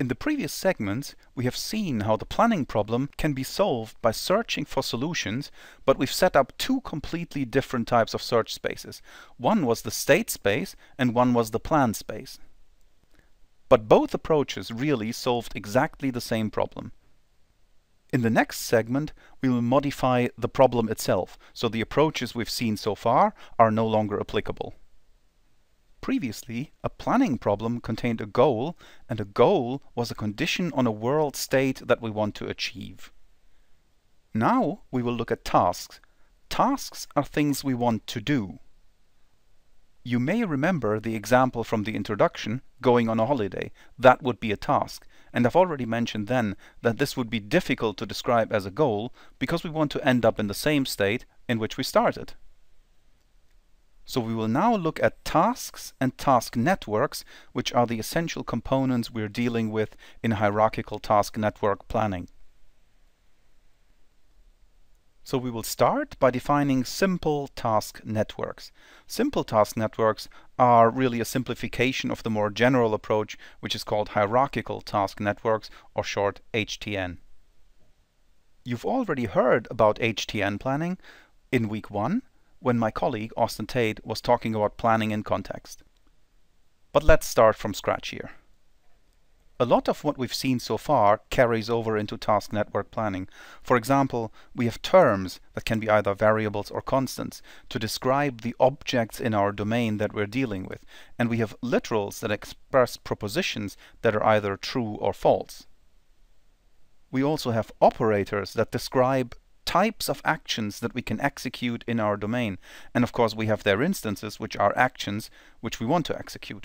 In the previous segments, we have seen how the planning problem can be solved by searching for solutions, but we've set up two completely different types of search spaces. One was the state space and one was the plan space. But both approaches really solved exactly the same problem. In the next segment, we will modify the problem itself, so the approaches we've seen so far are no longer applicable. Previously, a planning problem contained a goal, and a goal was a condition on a world state that we want to achieve. Now we will look at tasks. Tasks are things we want to do. You may remember the example from the introduction, going on a holiday. That would be a task. And I've already mentioned then that this would be difficult to describe as a goal because we want to end up in the same state in which we started. So we will now look at tasks and task networks, which are the essential components we're dealing with in hierarchical task network planning. So we will start by defining simple task networks. Simple task networks are really a simplification of the more general approach, which is called hierarchical task networks, or short HTN. You've already heard about HTN planning in week 1, when my colleague Austin Tate was talking about planning in context. But let's start from scratch here. A lot of what we've seen so far carries over into task network planning. For example, we have terms that can be either variables or constants to describe the objects in our domain that we're dealing with, and we have literals that express propositions that are either true or false. We also have operators that describe types of actions that we can execute in our domain, and of course we have their instances, which are actions which we want to execute.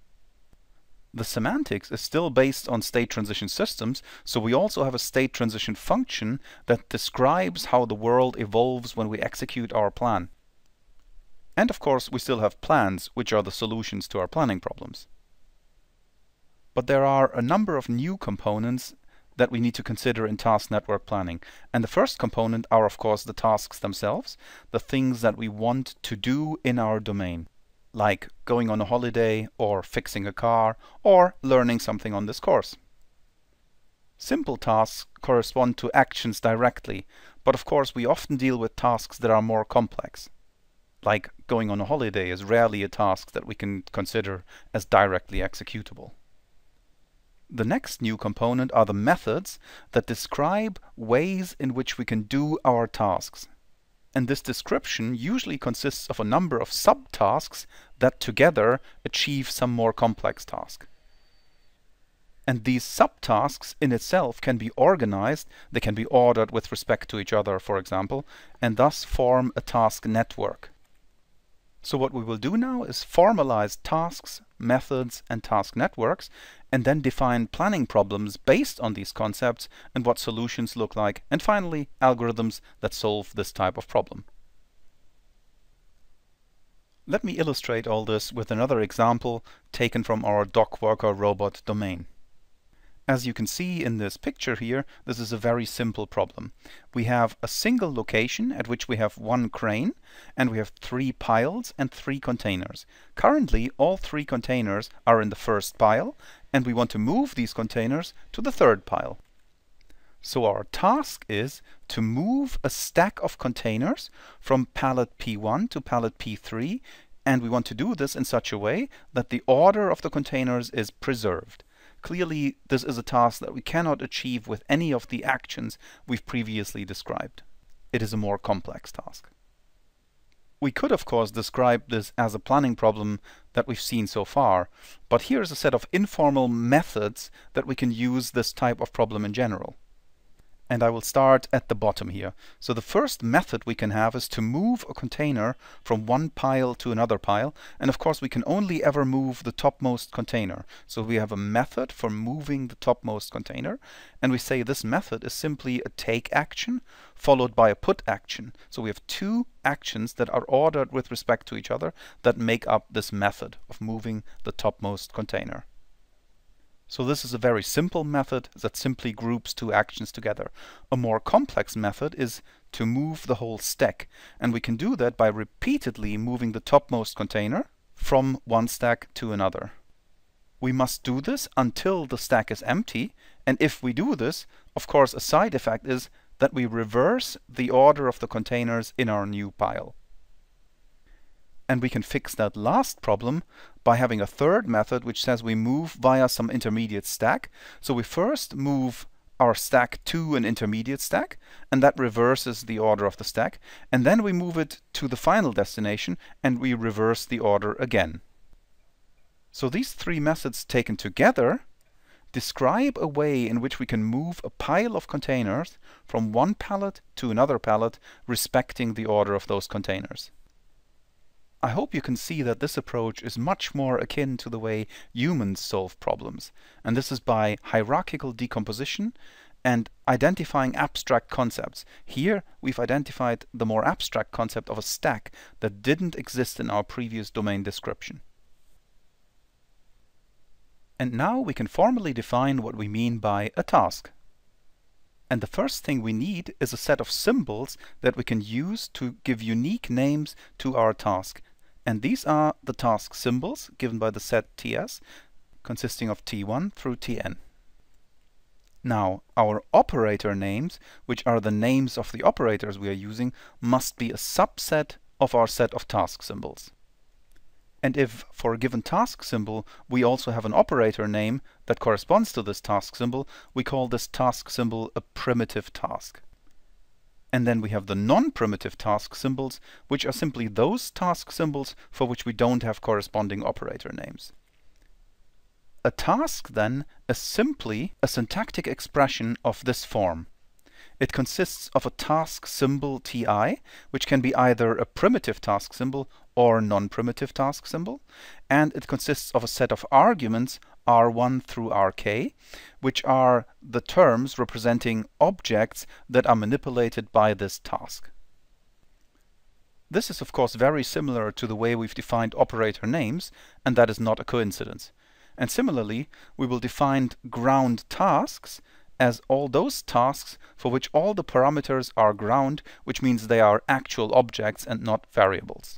The semantics is still based on state transition systems, so we also have a state transition function that describes how the world evolves when we execute our plan. And of course we still have plans, which are the solutions to our planning problems. But there are a number of new components that we need to consider in task network planning. And the first component are of course the tasks themselves, the things that we want to do in our domain, like going on a holiday or fixing a car or learning something on this course. Simple tasks correspond to actions directly, but of course we often deal with tasks that are more complex. Like going on a holiday is rarely a task that we can consider as directly executable. The next new component are the methods that describe ways in which we can do our tasks. And this description usually consists of a number of subtasks that together achieve some more complex task. And these subtasks in itself can be organized, they can be ordered with respect to each other, for example, and thus form a task network. So what we will do now is formalize tasks, methods, and task networks, and then define planning problems based on these concepts and what solutions look like, and finally algorithms that solve this type of problem. Let me illustrate all this with another example taken from our dog worker robot domain. As you can see in this picture here, this is a very simple problem. We have a single location at which we have one crane, and we have 3 piles and 3 containers. Currently, all 3 containers are in the first pile, and we want to move these containers to the 3rd pile. So our task is to move a stack of containers from pallet P1 to pallet P3, and we want to do this in such a way that the order of the containers is preserved. Clearly, this is a task that we cannot achieve with any of the actions we've previously described. It is a more complex task. We could, of course, describe this as a planning problem that we've seen so far, but here's a set of informal methods that we can use this type of problem in general. And I will start at the bottom here. So the first method we can have is to move a container from one pile to another pile. And of course we can only ever move the topmost container. So we have a method for moving the topmost container. And we say this method is simply a take action followed by a put action. So we have 2 actions that are ordered with respect to each other that make up this method of moving the topmost container. So this is a very simple method that simply groups 2 actions together. A more complex method is to move the whole stack, and we can do that by repeatedly moving the topmost container from one stack to another. We must do this until the stack is empty, and if we do this, of course a side effect is that we reverse the order of the containers in our new pile. And we can fix that last problem by having a third method which says we move via some intermediate stack. So we first move our stack to an intermediate stack, and that reverses the order of the stack, and then we move it to the final destination and we reverse the order again. So these three methods taken together describe a way in which we can move a pile of containers from one pallet to another pallet, respecting the order of those containers. I hope you can see that this approach is much more akin to the way humans solve problems, and this is by hierarchical decomposition and identifying abstract concepts. Here we've identified the more abstract concept of a stack that didn't exist in our previous domain description. And now we can formally define what we mean by a task. And the first thing we need is a set of symbols that we can use to give unique names to our task. And these are the task symbols given by the set TS, consisting of T1 through Tn. Now, our operator names, which are the names of the operators we are using, must be a subset of our set of task symbols. And if, for a given task symbol, we also have an operator name that corresponds to this task symbol, we call this task symbol a primitive task. And then we have the non-primitive task symbols, which are simply those task symbols for which we don't have corresponding operator names. A task, then, is simply a syntactic expression of this form. It consists of a task symbol ti, which can be either a primitive task symbol or non-primitive task symbol, and it consists of a set of arguments r1 through rk, which are the terms representing objects that are manipulated by this task. This is of course very similar to the way we've defined operator names, and that is not a coincidence. And similarly, we will define ground tasks as all those tasks for which all the parameters are ground, which means they are actual objects and not variables.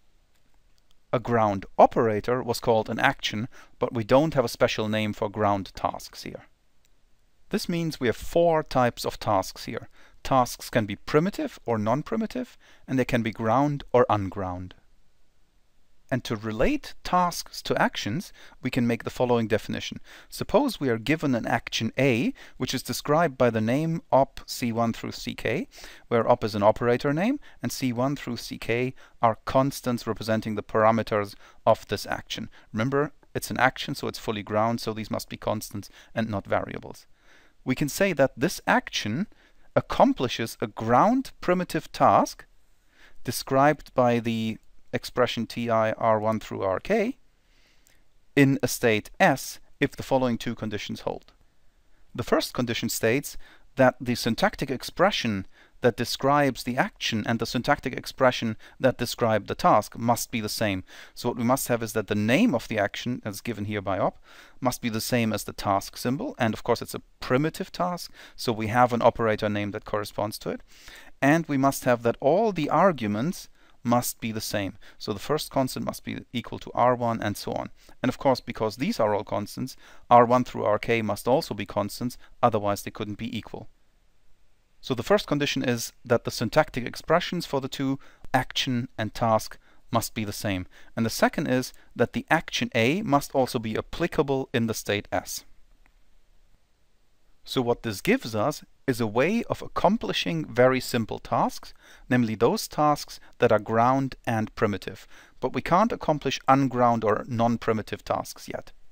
A ground operator was called an action, but we don't have a special name for ground tasks here. This means we have four types of tasks here. Tasks can be primitive or non-primitive, and they can be ground or unground. And to relate tasks to actions, we can make the following definition. Suppose we are given an action A, which is described by the name op c1 through ck, where op is an operator name, and c1 through ck are constants representing the parameters of this action. Remember, it's an action, so it's fully ground, so these must be constants and not variables. We can say that this action accomplishes a ground primitive task described by the expression ti r1 through rk in a state S if the following two conditions hold. The first condition states that the syntactic expression that describes the action and the syntactic expression that describe the task must be the same. So what we must have is that the name of the action, as given here by op, must be the same as the task symbol, and of course it's a primitive task, so we have an operator name that corresponds to it. And we must have that all the arguments must be the same. So the first constant must be equal to r1 and so on. And of course, because these are all constants, r1 through rk must also be constants, otherwise they couldn't be equal. So the first condition is that the syntactic expressions for the two, action and task, must be the same. And the second is that the action A must also be applicable in the state S. So what this gives us is a way of accomplishing very simple tasks, namely those tasks that are ground and primitive. But we can't accomplish unground or non-primitive tasks yet.